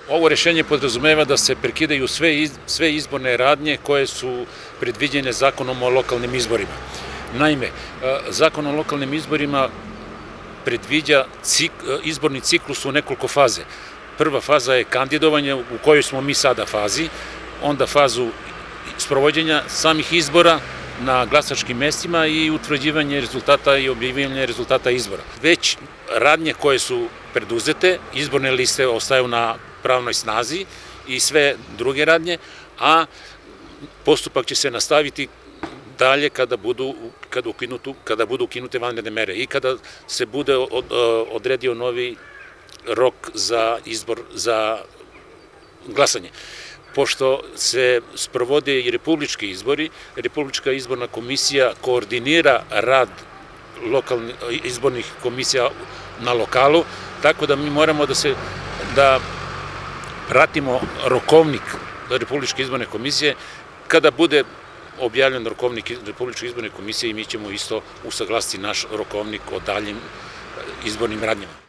Ovo rešenje podrazumeva da se prekidaju sve izborne radnje koje su predviđene Zakonom o lokalnim izborima. Naime, Zakon o lokalnim izborima predviđa izborni ciklus u nekoliko faze. Prva faza je kandidovanje u kojoj smo mi sada fazi, onda fazu sprovođenja samih izbora na glasačkim mestima i utvrđivanje rezultata i objavljivanje rezultata izbora. Već radnje koje su preduzete, izborne liste ostaju na pravnoj snazi i sve druge radnje, a postupak će se nastaviti dalje kada budu ukinute vanredne mere i kada se bude odredio novi rok za izbor za glasanje. Pošto se sprovode i republički izbori, Republička izborna komisija koordinira rad izbornih komisija na lokalu, tako da mi moramo da pratimo rokovnik Republičke izborne komisije. Kada bude objavljen rokovnik Republičke izborne komisije i mi ćemo isto usaglasiti naš rokovnik o daljim izbornim radnjama.